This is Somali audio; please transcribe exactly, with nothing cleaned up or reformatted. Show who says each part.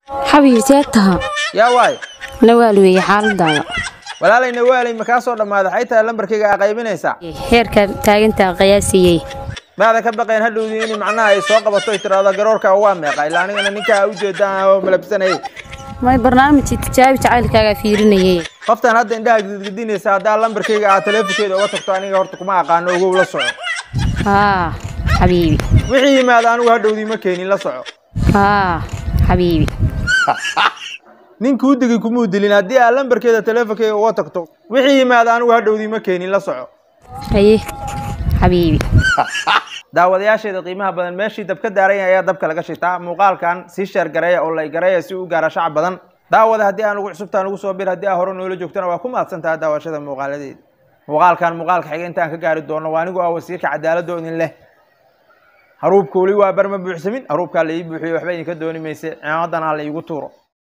Speaker 1: حبيبي سيادتها
Speaker 2: يا واي
Speaker 1: نوالوي حال دايا
Speaker 2: ولا لي نوالي مكاسو لما حيتها لمبركيغا قيبينيسا
Speaker 1: heerka taaginta qiyaasiyay
Speaker 2: maada ka baqeen hadhowdiin macnaha ay soo qabato tirada garoorka waa meeqa ilaa anigana ninka u jeedaan oo malabsanay
Speaker 1: may barnaamij tijaabi jacaylkaaga fiirinayay
Speaker 2: qoftan hadda indhaha gidgidinaysa hada lambarkayga aad teleefankeeda uga tagto aniga horta kuma aqaano ugu la soco
Speaker 1: ha حبيبي
Speaker 2: wixii yimaada anigu hadhowdii ma keenin la soco
Speaker 1: ha حبيبي
Speaker 2: ninku digi kuma dilin hadii aad lambarkeeda teleefankeyga uga tagto wixii yimaada anigu hadhowdii ma keenin la soco
Speaker 1: haye حبيبي
Speaker 2: daawadayaasheeda qiimaha badan meeshii dab ka daaray ayaa dabka laga shitaa muuqaalkan si sheer gareeya oo lay gareeya si uu gaara shacab badan daawada hadii aan ugu cusubtaan ugu soo bir hadii aan hore noola joogtana waa ku maadsantaa daawashada muuqaaladeeda muuqaalkan muuqaalka xiga intaan ka gaari doono waa anigu ah wasiirka cadaaladda oo idin leh haruubka wali waa barma buuxsamin haruubka la ii buuxiyo waxba idinka dooni mayse ciidamadana la iigu tuuro